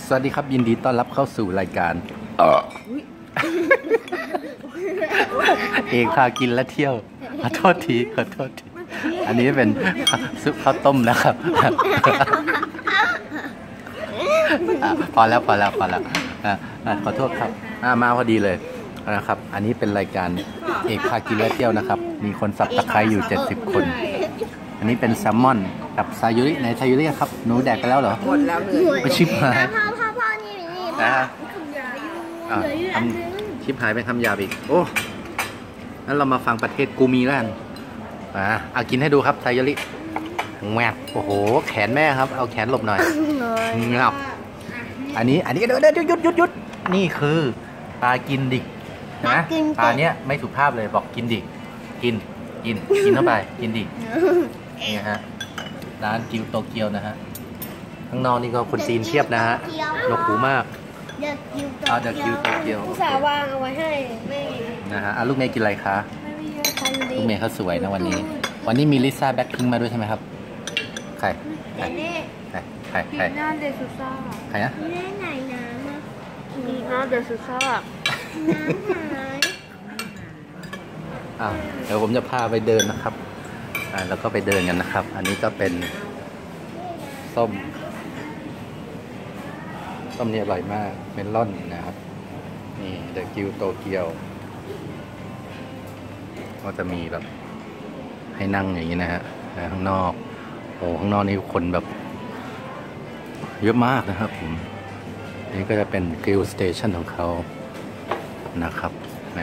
สวัสดีครับยินดีต้อนรับเข้าสู่รายการเอกพากินและเที่ยวขอโทษทีอันนี้เป็นซุปข้าวต้มนะครับพอแล้วขอโทษครับมาพอดีเลยนะครับอันนี้เป็นรายการเอกพากินและเที่ยวนะครับมีคนสับตะไคร้อยู่70คนอันนี้เป็นแซลมอนกับซายุริในซายุริครับหนูแดกกันแล้วเหรอหมดแล้วเลยไปชิบหายพ่อนี่ชิบหายไปคำหยาบอีกโอ้งั้นเรามาฟังประเทศกูมีแล้วกันเอากินให้ดูครับซายุริแหวกโอ้โหแขนแม่ครับเอาแขนหลบหน่อยงับอันนี้ก็เดี๋ยวหยุดนี่คือปลากินดิกนะปลาเนี้ยไม่สุภาพเลยบอกกินดิกกินเข้าไปกินดินี่ฮะร้านกิวโตเกียวนะฮะข้างนอกนี่ก็คนจีนเทียบนะฮะหนวกหูมากเดอะกิวโตเกียวสาวางเอาไว้ให้ไม่นะฮะลูกเมย์กินอะไรคะลูกเมย์เขาสวยนะวันนี้มีลิซ่าแบ็คพิงค์มาด้วยใช่ไหมครับใครน่าเดซูซ่าใครนะไหนน้ำน่าเดซูซ่าเดี๋ยวผมจะพาไปเดินนะครับแล้วก็ไปเดินกันนะครับอันนี้ก็เป็นส้มนี่อร่อยมากเมลอนนะครับนี่เดอะกิวโตเกียวก็จะมีแบบให้นั่งอย่างนี้นะฮะข้างนอกข้างนอกนี่คนแบบเยอะมากนะครับผมนี่ก็จะเป็นกริลสเตชันของเขานะครับแหม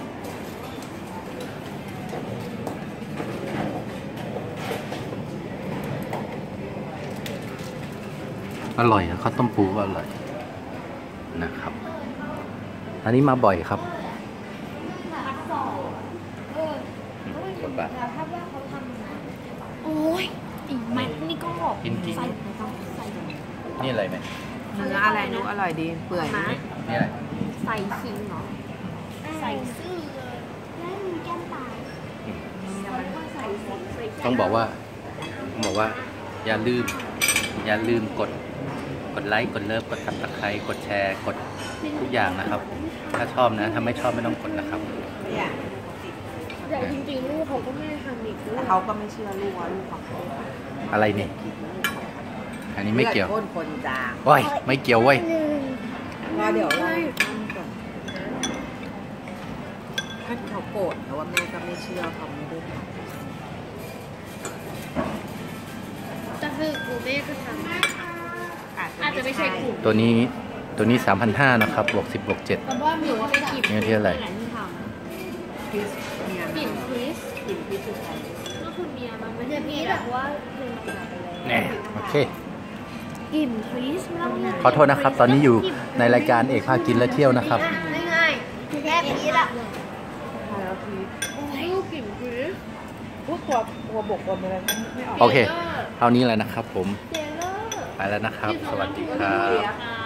อร่อยข้าวต้มปูก็อร่อยนะครับอันนี้มาบ่อยครับโอ้ยอีแม็กนี่ก็กินนี่อะไรไหมเนื้ออะไรนุ๊กอร่อยดีเปื่อยนี่อะไรใส่ขิงเหรอใส่ซื่อเลยแล้วมีแก้มปลาต้องบอกว่าอย่าลืมกดไลค์กดเลิฟกดซับสไครต์กดแชร์กดทุกอย่างนะครับถ้าชอบนะถ้าไม่ชอบไม่ต้องกดนะครับแต่จริงๆลูกเขาก็ไม่ทำอีกแต่เขาก็ไม่เชื่อลูกว่าลูกของเขาอะไรนี่อันนี้ไม่เกี่ยวคนจางว้ยไม่เกี่ยวเว้ยว่าเดี๋ยวเราถ้าเขาโกรธแต่ว่าแม่ก็ไม่เชื่อเขาไม่ได้ทำแต่คือกูแม่ก็ทำอาจจะไม่ใช่กลุ่มตัวนี้ 3,500 นะครับบวก10บวก7 แต่ว่าหนูว่าเป็นกลิ่นนี่ที่อะไรกลิ่นคริสสุดท้ายก็คือเมียมันไม่ใช่พี่แต่ว่าเนี่ยโอเคกลิ่นคริสขอโทษนะครับตอนนี้อยู่ในรายการเอกพากินและเที่ยวนะครับง่ายๆแค่พีชอะโอ้ยกลิ่นคริสพวกตัวบกอะไรไม่ออกโอเคเท่านี้แหละนะครับผมไปแล้วนะครับสวัสดีครับ